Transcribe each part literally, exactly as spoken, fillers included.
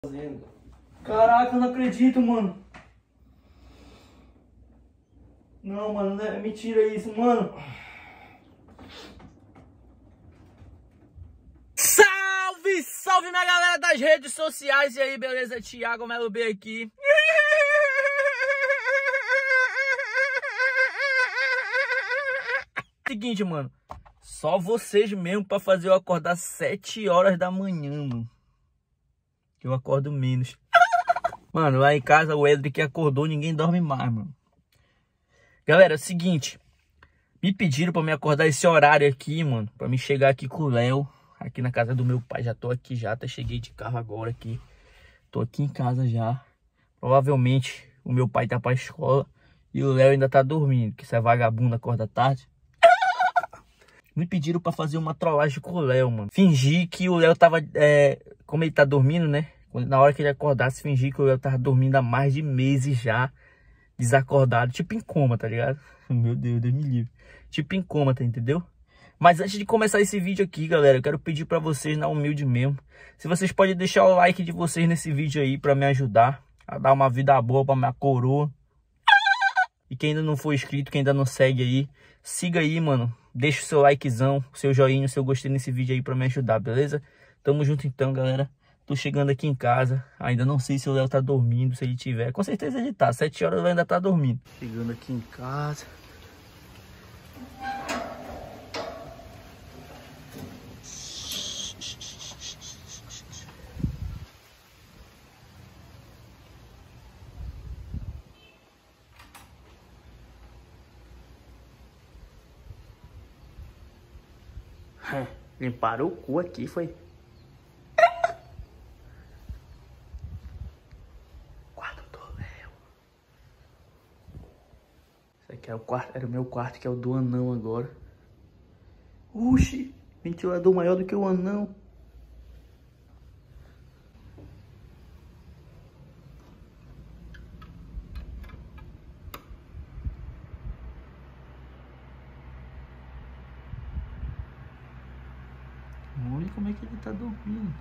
Fazendo. Caraca, eu não acredito, mano. Não, mano, não é mentira isso, mano. Salve, salve minha galera das redes sociais. E aí, beleza? Thiago Melo B aqui. Seguinte, mano. Só vocês mesmo pra fazer eu acordar sete horas da manhã, mano. Que eu acordo menos. Mano, lá em casa o Edric que acordou, ninguém dorme mais, mano. Galera, é o seguinte. Me pediram pra me acordar esse horário aqui, mano. Pra me chegar aqui com o Léo. Aqui na casa do meu pai. Já tô aqui já. Até cheguei de carro agora aqui. Tô aqui em casa já. Provavelmente o meu pai tá pra escola. E o Léo ainda tá dormindo. Que isso é vagabundo, acorda tarde. Me pediram pra fazer uma trollagem com o Léo, mano. Fingir que o Léo tava... É, como ele tá dormindo, né? Na hora que ele acordasse, fingir que o Léo tava dormindo há mais de meses já. Desacordado. Tipo em coma, tá ligado? Meu Deus, Deus me livre. Tipo em coma, tá, entendeu? Mas antes de começar esse vídeo aqui, galera, eu quero pedir pra vocês, na humilde mesmo, se vocês podem deixar o like de vocês nesse vídeo aí pra me ajudar a dar uma vida boa pra minha coroa. E quem ainda não for inscrito, quem ainda não segue aí, siga aí, mano. Deixa o seu likezão, o seu joinha, o seu gostei nesse vídeo aí pra me ajudar, beleza? Tamo junto então, galera. Tô chegando aqui em casa. Ainda não sei se o Léo tá dormindo, se ele tiver. Com certeza ele tá. Sete horas ele ainda tá dormindo. Chegando aqui em casa. É, limparam o cu aqui, foi. Quarto do Léo. Esse aqui é o quarto, era o meu quarto, que é o do anão agora. Uxi, ventilador maior do que o anão. Olha como é que ele tá dormindo.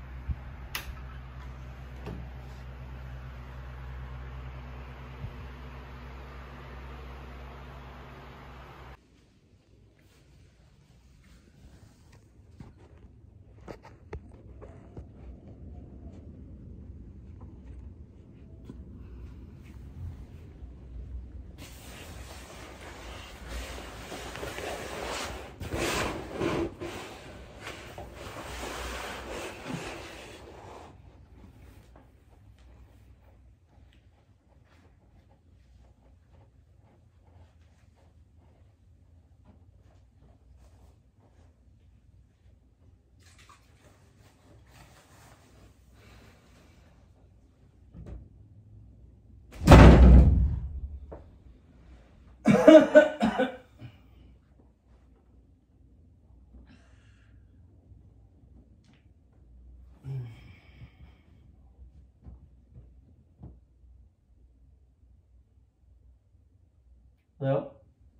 Léo?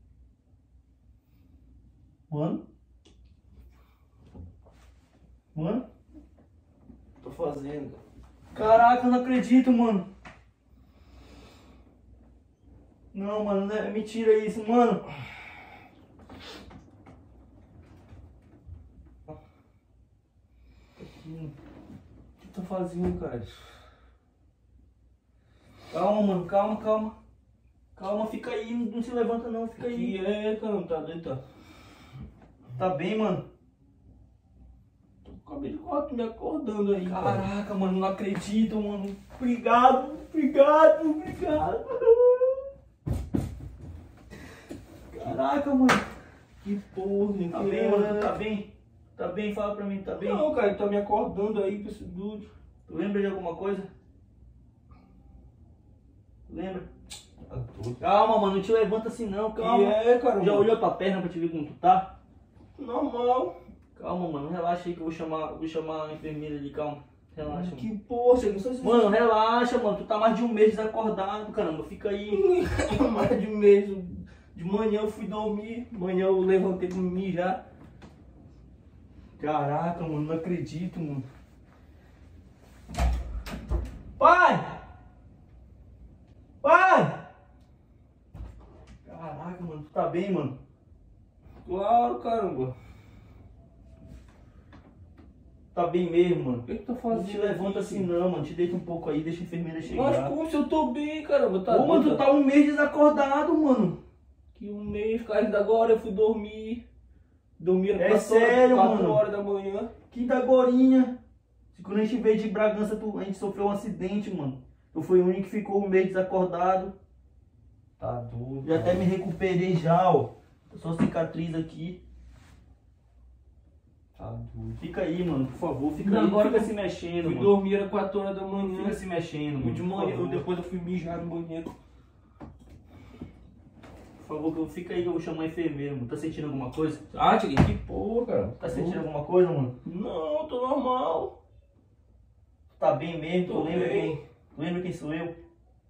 Mano? Mano? Tô fazendo. Caraca, eu não acredito, mano. Não, mano, não é mentira isso, mano. O que eu tô fazendo, cara? Calma, mano, calma, calma. Calma, fica aí, não, não se levanta não, fica aí. Que é, cara, não tá doido? Tá bem, mano? Tô com o cabelo de quatro me acordando aí, cara. Caraca, mano, não acredito, mano. Obrigado, obrigado, obrigado. Caraca, mano. Que porra, Tá que bem, é? mano, tá bem? Tá bem, fala pra mim, tá bem? Não, cara, ele tá me acordando aí pra esse duro. Tu lembra de alguma coisa? Lembra? Tá doido. Calma, mano, não te levanta assim não, calma. Que é, cara? Já olhou tua perna pra te ver como tu tá? Normal. Calma, mano, relaxa aí que eu vou chamar, vou chamar a enfermeira ali, calma. Relaxa, mano. Que porra, você não sei se... Mano, relaxa, mano, tu tá mais de um mês desacordado, caramba, fica aí. mais de um mês. De manhã eu fui dormir, manhã eu levantei pra mijar. Caraca, mano, não acredito, mano. Pai! Pai! Caraca, mano, tu tá bem, mano? Claro, caramba. Tá bem mesmo, mano. O que que tá fazendo? Não te levanta assim não, mano. Te deita um pouco aí, deixa a enfermeira chegar. Mas como se eu tô bem, caramba? Tá Ô, mano, tu tá um mês desacordado, mano. Que um mês, cara, ainda agora eu fui dormir. Dormir É sério, quatro mano. horas da manhã. Quinta agorinha. Quando a gente veio de Bragança, tu, a gente sofreu um acidente, mano. Tu foi o único que ficou um mês desacordado. Tá doido. Já até me recuperei já, ó. Só cicatriz aqui. Tá doido. Fica aí, mano, por favor. Fica Não, aí, agora fica eu se mexendo, Fui mano. dormir, era quatro horas da manhã. Fica se mexendo, Fui mano. de por manhã, favor. depois eu fui mijar no banheiro. Por favor, que eu- fica aí que eu vou chamar a enfermeira, mano. Tá sentindo alguma coisa? Ah, Tiaguinho, que porra, cara. Tá sentindo alguma coisa, mano? Não, tô normal. Tá bem mesmo? Tu Tô lembra bem. quem? Tu lembra quem sou eu?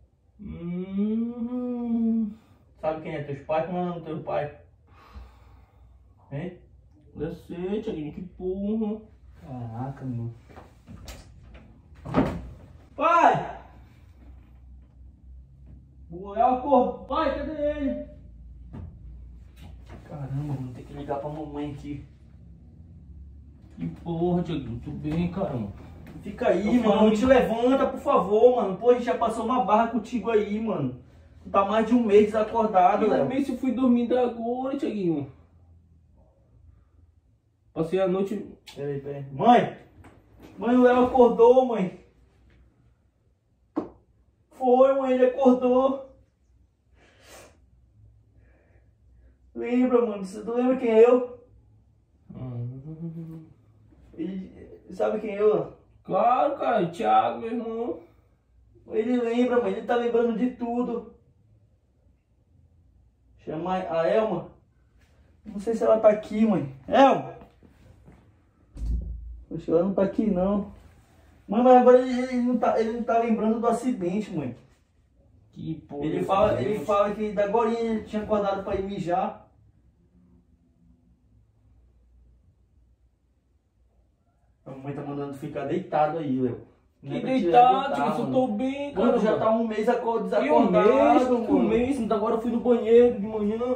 Hum. Sabe quem é teus pais? Como é o nome do teu pai? Hein? Eu sei, Tiaguinho, que porra. Caraca, mano. Pai! O Léo acordou. Pai, cadê ele? Caramba, mano, tem que ligar pra mamãe aqui. Que porra, Tiaguinho, tudo bem, caramba. Fica aí, Eu mano. falo- Não te levanta, por favor, mano. Pô, a gente já passou uma barra contigo aí, mano. Tu tá mais de um mês desacordado, Eu Léo. também se fui dormindo agora, Tiaguinho. Passei a noite. Peraí, peraí. Mãe! Mãe, o Léo acordou, mãe. Foi, mãe, ele acordou. Lembra, mano? Você tu lembra quem é eu? Hum. Ele, sabe quem é eu? Claro, cara, Thiago, meu irmão. Ele lembra, mãe. Ele tá lembrando de tudo. Chama a Elma. Não sei se ela tá aqui, mãe. Elma! Poxa, ela não tá aqui, não. Mãe, mas agora ele, ele não tá, ele não tá lembrando do acidente, mãe. Que porra. Ele fala, ele fala que da agora ele tinha acordado pra ir mijar. A mamãe tá mandando ficar deitado aí, Léo. Não Que é pra te deitado, levantar, Tiaguinho, eu mano. tô bem, cara. Mano, já tá um mês aco- E um desacordado, mês, um mano. mês, agora eu fui no banheiro de manhã.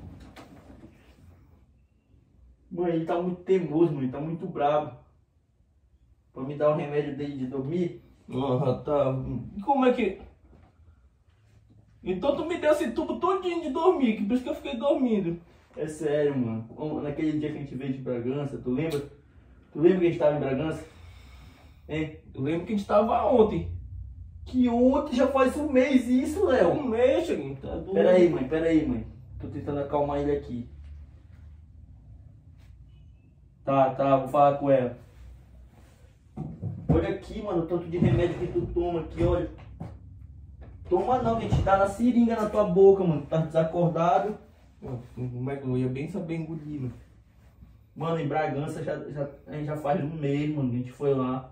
Mãe, ele tá muito teimoso, mano. Ele tá muito bravo. Pra me dar o remédio dele de dormir. Ah, tá. E como é que... Então tu me deu esse tubo todinho de dormir, que por isso que eu fiquei dormindo. É sério, mano. Como naquele dia que a gente veio de Bragança, tu lembra? Tu lembra que a gente tava em Bragança? Hein? Eu lembro que a gente tava ontem. Que ontem já faz um mês isso, É Léo. um mês, Tiaguinho, tá doido. Pera aí, mãe, pera aí, mãe. Tô tentando acalmar ele aqui. Tá, tá, vou falar com ela. Olha aqui, mano, o tanto de remédio que tu toma aqui, olha. Toma não, que a gente dá na seringa na tua boca, mano. Tá desacordado. Como é que eu ia bem saber engolir, mano? Mano, em Bragança já, já, a gente já faz um mês, mano, que a gente foi lá.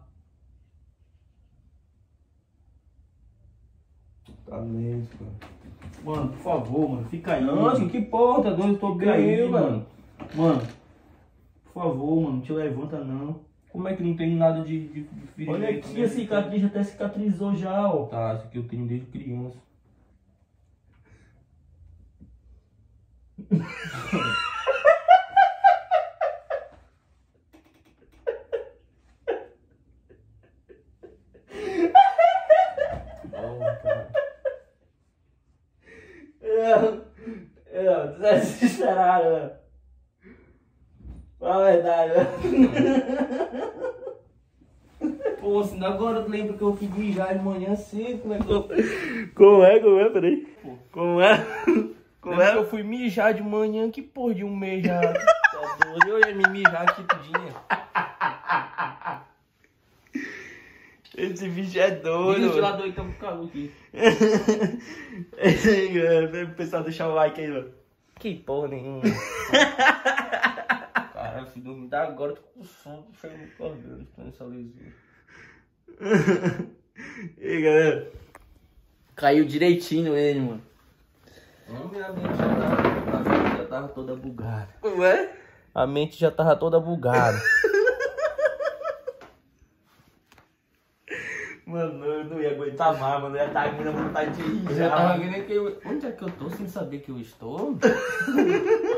Tá mesmo, cara. Mano, por favor, mano, fica aí. Não, mano. Tiaguinho, que porra, tá doido, eu tô Fica aí, bem, mano. mano. Mano, por favor, mano, não te levanta não. Como é que não tem nada de, de, de ferimento, Olha aqui, né? a cicatriz até cicatrizou já, ó. Tá, esse aqui eu tenho desde criança. Bom, cara. É, é, tu tá desesperado, né? Fala a verdade, né? Pô, assim, agora eu lembro que eu fui mijar de manhã cedo, como é que eu... Como é, como é, peraí? Como é? Como Lembro que é? eu fui mijar de manhã, que porra de um mês já. Tá doido, eu ia me mijar aqui tudinho. Esse bicho é Liga doido. o mano. ventilador então pro calor aqui. Esse aí, galera, o pessoal deixar o like aí, mano. Que porra nenhuma. Caralho, fui dormir da agora, tô com sono, tô chegando acordando, tô nessa lesura. E aí, galera. Caiu direitinho ele, mano. Não, minha mente já tava, a mente já tava toda bugada. Como é? A mente já tava toda bugada. Mano, eu não ia aguentar mais, mano. Eu ia estar aqui na vontade de ir. Eu já tava vendo que eu... Onde é que eu tô sem saber que eu estou?